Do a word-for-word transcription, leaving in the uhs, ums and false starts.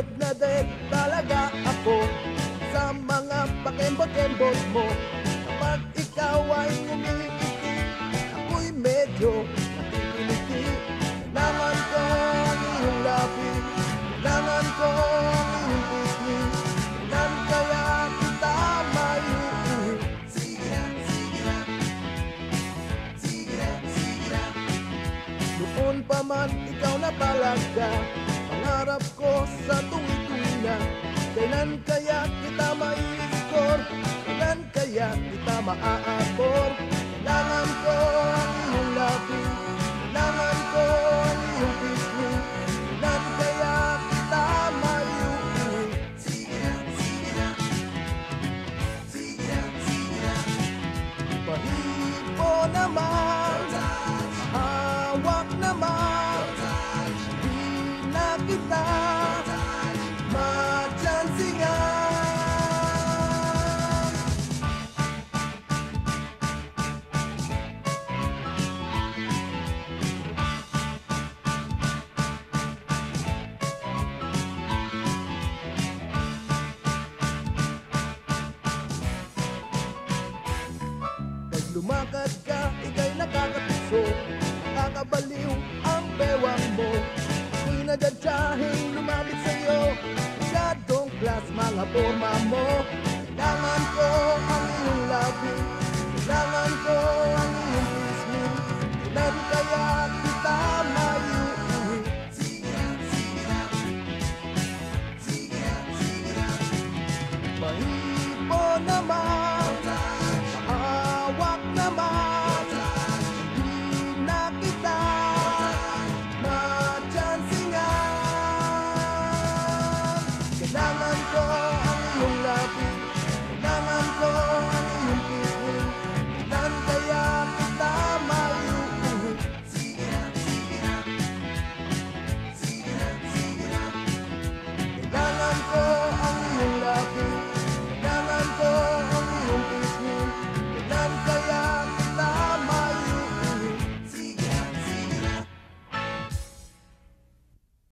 na din talaga ako sa mga pakembot-kembot mo. Kapag ikaw ay umikiti, ako'y medyo nakikiliti. Kailangan ko ang iyong labi, kailangan ko ang iyong pisngi. Kailan kaya kita maiuwi? Sige na, sige na, sige na, sige na. Doon pa man ikaw na talaga, pangarap ko sa tuwi-tuwi na. Kailan kaya kita mai-score? Kailan kaya kita maa-abor? Kailangan ko ang iyong labi, kailangan ko ang iyong pisngi. Kailan kaya kita maiuwi? Sige na, sige na, sige na, sige na. Pahipo naman, hawak naman, di na kita matyansingan. Pag lumakad ka, ika'y nakakatuso, nakakabaliw ang bewang mo. Ako'y nadadyahing lumapit sa'yo, masyadong class mga forma mo.